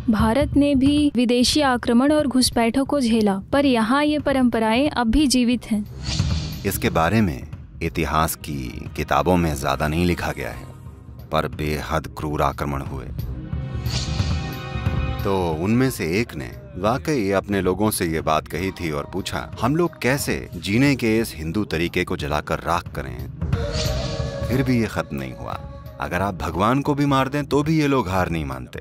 भारत ने भी विदेशी आक्रमण और घुसपैठों को झेला, पर यहाँ ये परंपराएं अब भी जीवित हैं। इसके बारे में इतिहास की किताबों में ज्यादा नहीं लिखा गया है, पर बेहद क्रूर आक्रमण हुए। तो उनमें से एक ने वाकई अपने लोगों से ये बात कही थी और पूछा, हम लोग कैसे जीने के इस हिंदू तरीके को जलाकर राख करें। फिर भी ये खत्म नहीं हुआ। अगर आप भगवान को भी मार दें तो भी ये लोग हार नहीं मानते।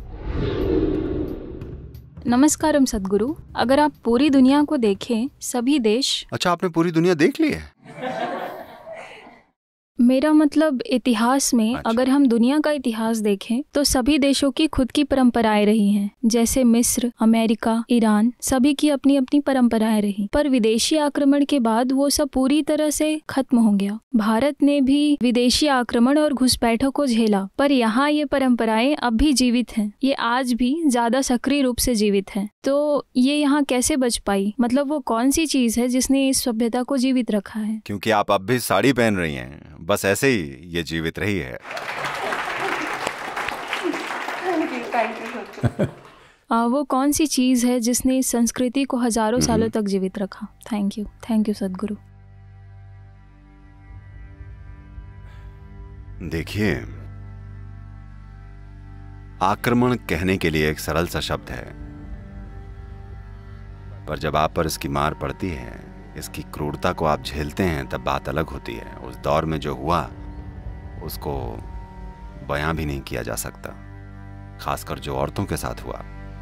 नमस्कारम सद्गुरु। अगर आप पूरी दुनिया को देखें, सभी देश। अच्छा, आपने पूरी दुनिया देख ली है? मेरा मतलब इतिहास में। अच्छा। अगर हम दुनिया का इतिहास देखें तो सभी देशों की खुद की परंपराएं रही हैं, जैसे मिस्र, अमेरिका, ईरान, सभी की अपनी अपनी परंपराएं रही। पर विदेशी आक्रमण के बाद वो सब पूरी तरह से खत्म हो गया। भारत ने भी विदेशी आक्रमण और घुसपैठों को झेला, पर यहाँ ये परंपराएं अब भी जीवित हैं। ये आज भी ज्यादा सक्रिय रूप से जीवित हैं। तो ये यहाँ कैसे बच पाई? मतलब वो कौन सी चीज है जिसने इस सभ्यता को जीवित रखा है? क्योंकि आप अब भी साड़ी पहन रही हैं, बस ऐसे ही ये जीवित रही है। वो कौन सी चीज है जिसने इस संस्कृति को हजारों सालों तक जीवित रखा? Thank you Sadhguru. देखिए, आक्रमण कहने के लिए एक सरल सा शब्द है, पर जब आप पर इसकी मार पड़ती है, इसकी क्रूरता को आप झेलते हैं, तब बात अलग होती है। उस दौर में जो हुआ उसको बयां भी नहीं किया जा सकता, खासकर जो औरतों के साथ हुआ।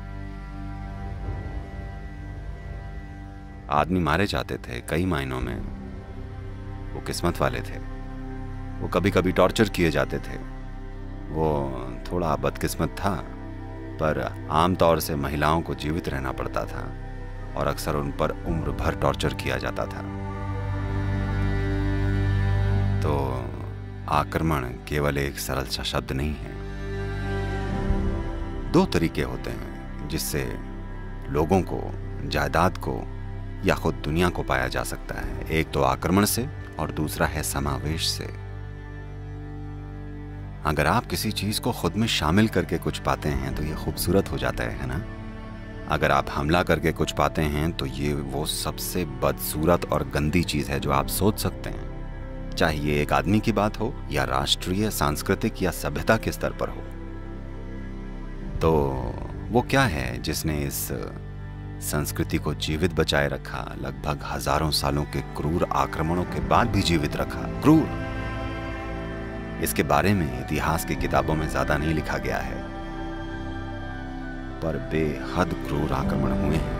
आदमी मारे जाते थे कई मायनों में। वो किस्मत वाले थे। वो कभी कभी टॉर्चर किए जाते थे। वो थोड़ा बदकिस्मत था, पर आमतौर से महिलाओं को जीवित रहना पड़ता था और अक्सर उन पर उम्र भर टॉर्चर किया जाता था। तो आक्रमण केवल एक सरल सा शब्द नहीं है। दो तरीके होते हैं जिससे लोगों को, जायदाद को या खुद दुनिया को पाया जा सकता है। एक तो आक्रमण से और दूसरा है समावेश से। अगर आप किसी चीज को खुद में शामिल करके कुछ पाते हैं तो ये खूबसूरत हो जाता है ना? अगर आप हमला करके कुछ पाते हैं तो ये वो सबसे बदसूरत और गंदी चीज है जो आप सोच सकते हैं, चाहे ये एक आदमी की बात हो या राष्ट्रीय, सांस्कृतिक या सभ्यता के स्तर पर हो। तो वो क्या है जिसने इस संस्कृति को जीवित बचाए रखा, लगभग हजारों सालों के क्रूर आक्रमणों के बाद भी जीवित रखा? क्रूर, इसके बारे में इतिहास की किताबों में ज्यादा नहीं लिखा गया है, पर बेहद क्रूर आक्रमण हुए हैं।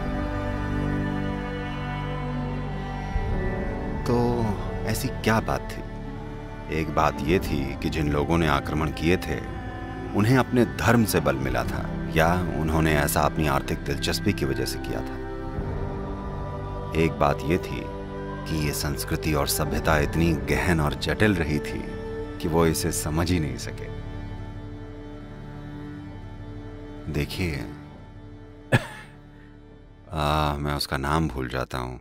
तो ऐसी क्या बात थी? एक बात यह थी कि जिन लोगों ने आक्रमण किए थे उन्हें अपने धर्म से बल मिला था, या उन्होंने ऐसा अपनी आर्थिक दिलचस्पी की वजह से किया था। एक बात यह थी कि ये संस्कृति और सभ्यता इतनी गहन और जटिल रही थी कि वो इसे समझ ही नहीं सके। देखिए, मैं उसका नाम भूल जाता हूं।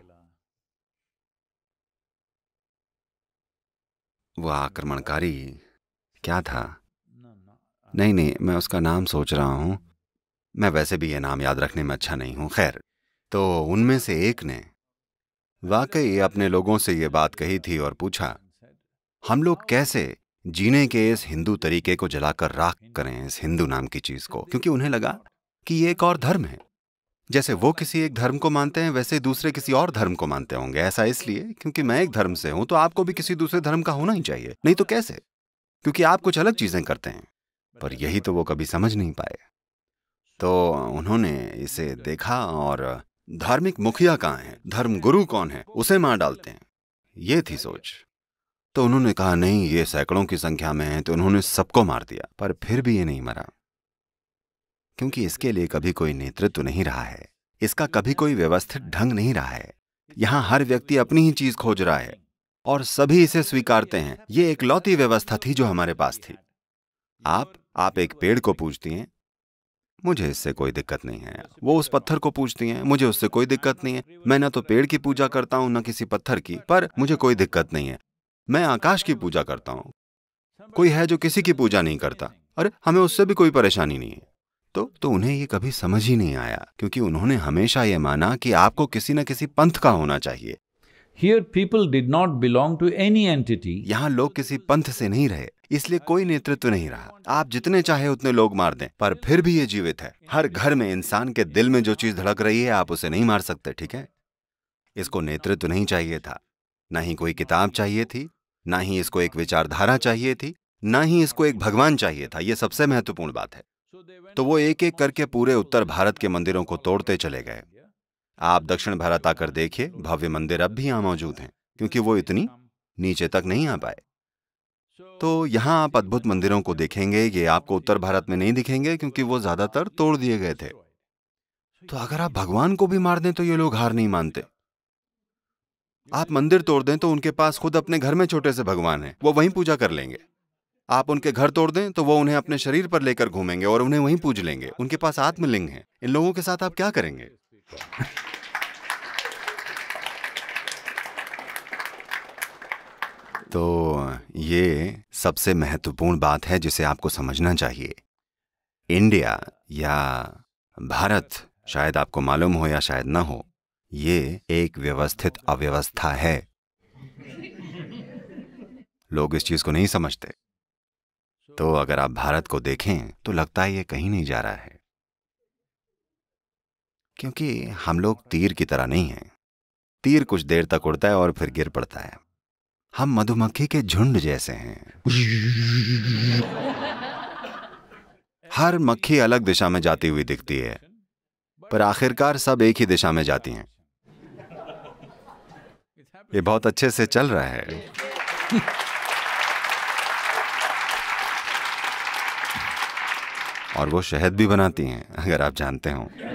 वो आक्रमणकारी क्या था? नहीं, मैं उसका नाम सोच रहा हूं। मैं वैसे भी ये नाम याद रखने में अच्छा नहीं हूं। खैर, तो उनमें से एक ने वाकई अपने लोगों से ये बात कही थी और पूछा, हम लोग कैसे जीने के इस हिंदू तरीके को जलाकर राख करें, इस हिंदू नाम की चीज को। क्योंकि उन्हें लगा कि ये एक और धर्म है। जैसे वो किसी एक धर्म को मानते हैं, वैसे दूसरे किसी और धर्म को मानते होंगे। ऐसा इसलिए क्योंकि मैं एक धर्म से हूं, तो आपको भी किसी दूसरे धर्म का होना ही चाहिए। नहीं तो कैसे? क्योंकि आप कुछ अलग चीजें करते हैं। पर यही तो वो कभी समझ नहीं पाए। तो उन्होंने इसे देखा और धार्मिक मुखिया कहाँ है, धर्म गुरु कौन है, उसे मार डालते हैं, ये थी सोच। तो उन्होंने कहा नहीं, ये सैकड़ों की संख्या में है, तो उन्होंने सबको मार दिया। पर फिर भी ये नहीं मरा, क्योंकि इसके लिए कभी कोई नेतृत्व नहीं रहा है। इसका कभी कोई व्यवस्थित ढंग नहीं रहा है। यहाँ हर व्यक्ति अपनी ही चीज खोज रहा है और सभी इसे स्वीकारते हैं। ये एक लौती व्यवस्था थी जो हमारे पास थी। आप एक पेड़ को पूजती हैं, मुझे इससे कोई दिक्कत नहीं है। वो उस पत्थर को पूजती हैं, मुझे उससे कोई दिक्कत नहीं है। मैं ना तो पेड़ की पूजा करता हूं, ना किसी पत्थर की, पर मुझे कोई दिक्कत नहीं है। मैं आकाश की पूजा करता हूं। कोई है जो किसी की पूजा नहीं करता, अरे हमें उससे भी कोई परेशानी नहीं है। तो उन्हें ये कभी समझ ही नहीं आया, क्योंकि उन्होंने हमेशा ये माना कि आपको किसी न किसी पंथ का होना चाहिए। Here people did not belong to any entity. यहाँ लोग किसी पंथ से नहीं रहे, इसलिए कोई नेतृत्व नहीं रहा। आप जितने चाहे उतने लोग मार दें, पर फिर भी ये जीवित है। हर घर में इंसान के दिल में जो चीज धड़क रही है, आप उसे नहीं मार सकते, ठीक है? इसको नेतृत्व नहीं चाहिए था, ना ही कोई किताब चाहिए थी, ना ही इसको एक विचारधारा चाहिए थी, ना ही इसको एक भगवान चाहिए था। ये सबसे महत्वपूर्ण बात है। तो वो एक एक करके पूरे उत्तर भारत के मंदिरों को तोड़ते चले गए। आप दक्षिण भारत आकर देखिए, भव्य मंदिर अब भी यहाँ मौजूद हैं, क्योंकि वो इतनी नीचे तक नहीं आ पाए। तो यहाँ आप अद्भुत मंदिरों को देखेंगे, ये आपको उत्तर भारत में नहीं दिखेंगे, क्योंकि वो ज्यादातर तोड़ दिए गए थे। तो अगर आप भगवान को भी मार दें तो ये लोग हार नहीं मानते। आप मंदिर तोड़ दें तो उनके पास खुद अपने घर में छोटे से भगवान हैं, वो वहीं पूजा कर लेंगे। आप उनके घर तोड़ दें तो वो उन्हें अपने शरीर पर लेकर घूमेंगे और उन्हें वहीं पूज लेंगे। उनके पास आत्मलिंग है। इन लोगों के साथ आप क्या करेंगे? तो ये सबसे महत्वपूर्ण बात है जिसे आपको समझना चाहिए। इंडिया या भारत, शायद आपको मालूम हो या शायद ना हो, ये एक व्यवस्थित अव्यवस्था है। लोग इस चीज को नहीं समझते। तो अगर आप भारत को देखें तो लगता है ये कहीं नहीं जा रहा है, क्योंकि हम लोग तीर की तरह नहीं हैं। तीर कुछ देर तक उड़ता है और फिर गिर पड़ता है। हम मधुमक्खी के झुंड जैसे हैं। हर मक्खी अलग दिशा में जाती हुई दिखती है, पर आखिरकार सब एक ही दिशा में जाती हैं। ये बहुत अच्छे से चल रहा है। और वो शहद भी बनाती हैं, अगर आप जानते हो।